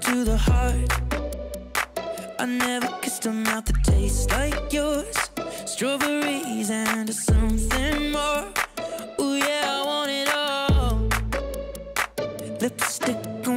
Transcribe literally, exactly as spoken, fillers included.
to the heart. I never kissed a mouth that tastes like yours. Strawberries and something more. Ooh yeah, I want it all. Lipstick